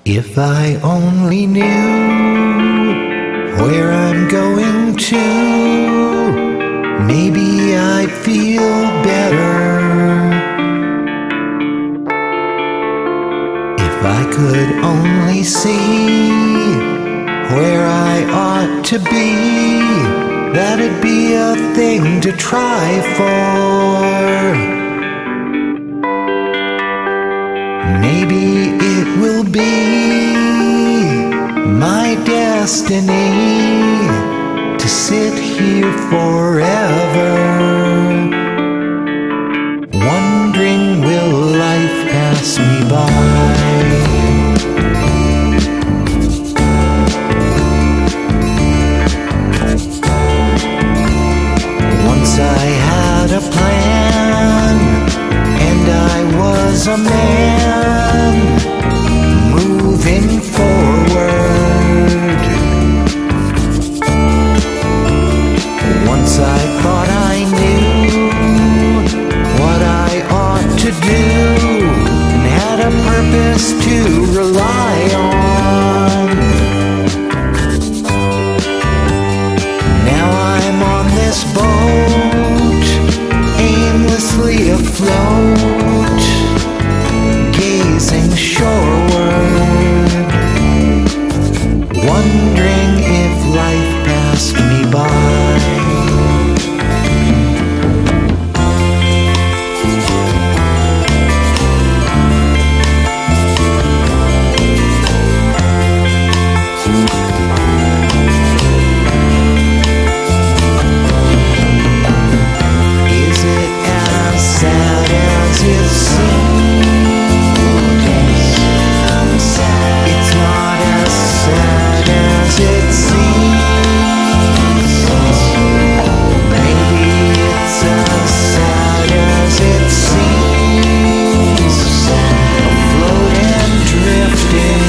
If I only knew where I'm going to, maybe I'd feel better. If I could only see where I ought to be, that'd be a thing to try for. Maybe it will be my destiny to sit here forever, wondering will life pass me by. Once I had a plan, and I was a man moving forward. Once I thought I knew what I ought to do and had a purpose to rely on. Now I'm on this boat, aimlessly afloat, gazing shoreward, wondering if life passed me by. Is it as sad as it seems? It's not as sad as it seems. Maybe it's as sad as it seems. Afloat and drifting.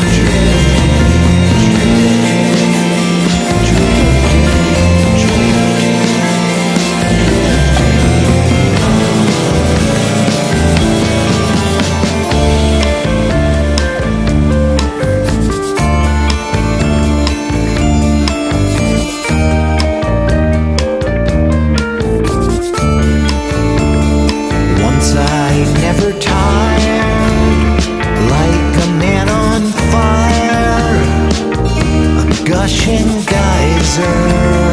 Once I never tired, like a man on fire, a gushing geyser.